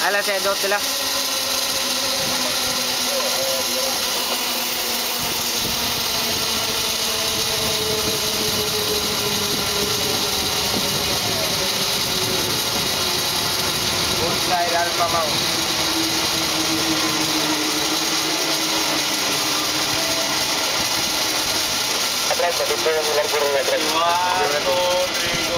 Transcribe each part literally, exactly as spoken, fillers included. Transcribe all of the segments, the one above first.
Ala saya dot lah. Bonsai alfa mau. Atrás, tapi puedo mirar por atrás. Rodrigo.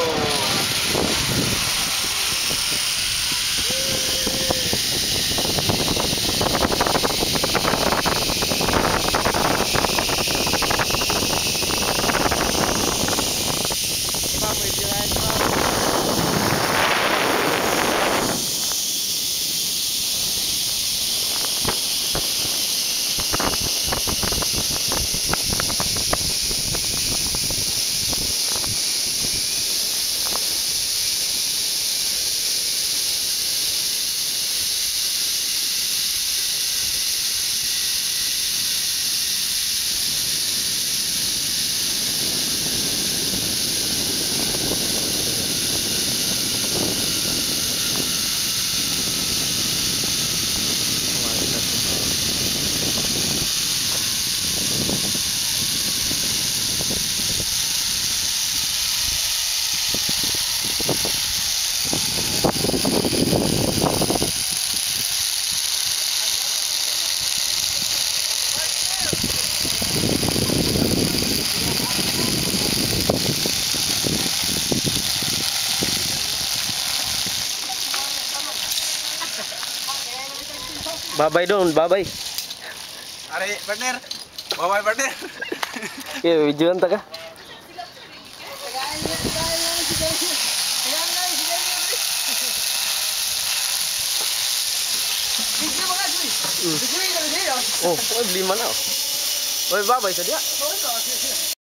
Bye-bye dong, bye-bye. Are partner. Bye-bye partner. Ya, video entah kah? Oh, beli mana? Oh, bye-bye saja.